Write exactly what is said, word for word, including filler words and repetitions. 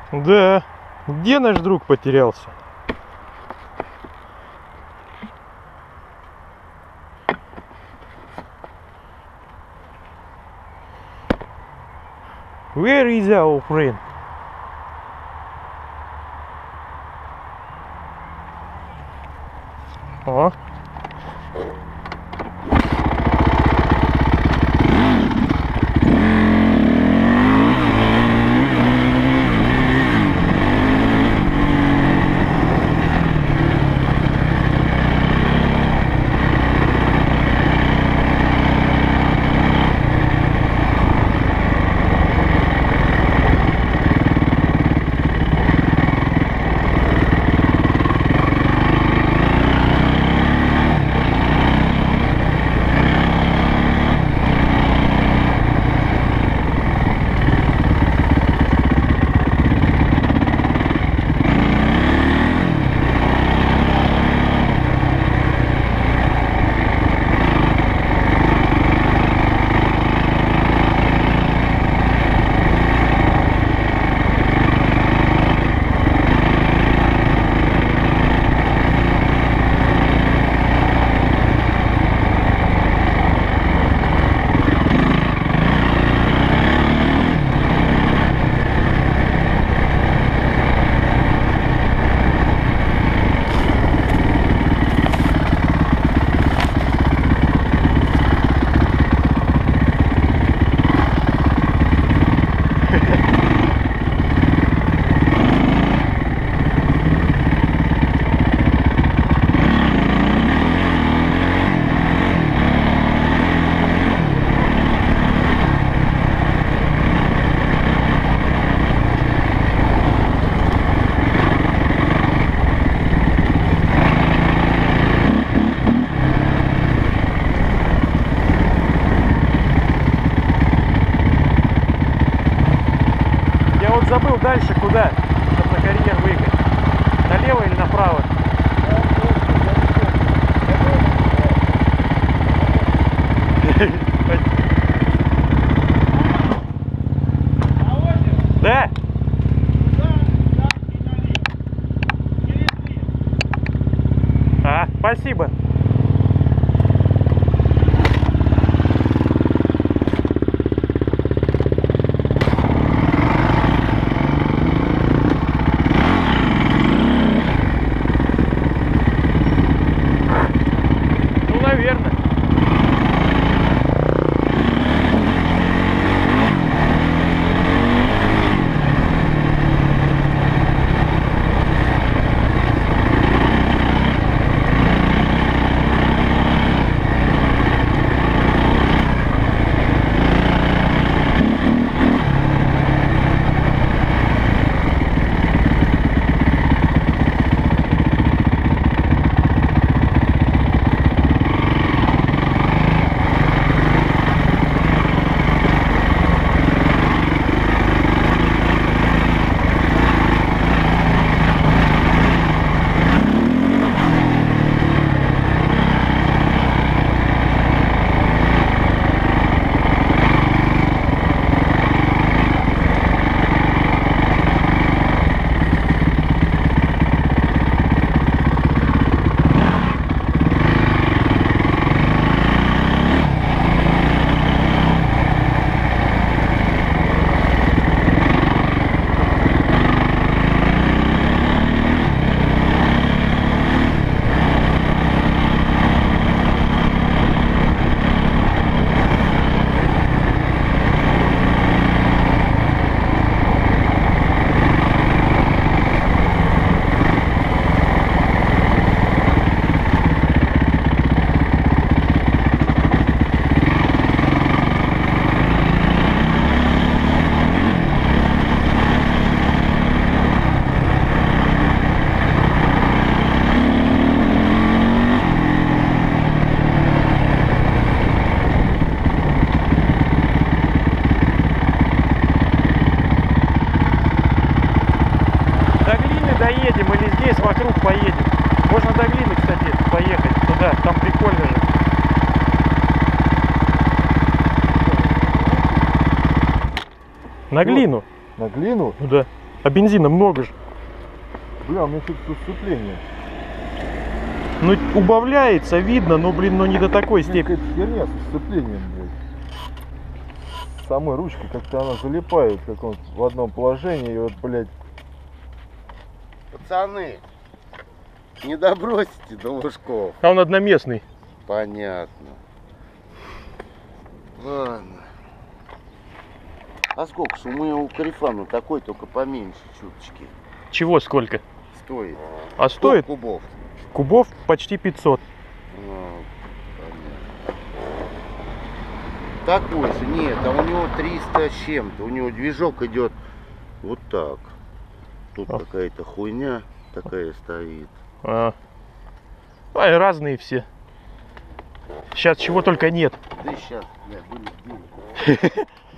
Да, где наш друг потерялся? Where is our friend? О. Забыл дальше куда, чтобы на карьер выехать. Налево или направо? Да? А, спасибо. Доедем или здесь вокруг поедем. Можно до Глины, кстати, поехать туда, там прикольно же. На Глину. На Глину? Ну да. А бензина много же. Бля, у меня что-то сцепление. Ну, убавляется, видно, но, блин, ну не до такой степени. Какая-то херня с сцеплением, блядь. С самой ручкой как-то она залипает как он, в одном положении. И вот, блядь. Пацаны, не добросите до Лужков. А он одноместный. Понятно. Ладно. А сколько ж у моего карифана такой, только поменьше чуточки. Чего сколько? Стоит. А стоит? Кубов. Кубов почти пятьсот. Ну, такой же, нет, а у него триста с чем-то. У него движок идет вот так. Тут а. какая-то хуйня такая стоит. А. А, и разные все. Сейчас чего только нет. Да сейчас, бля, были деньги.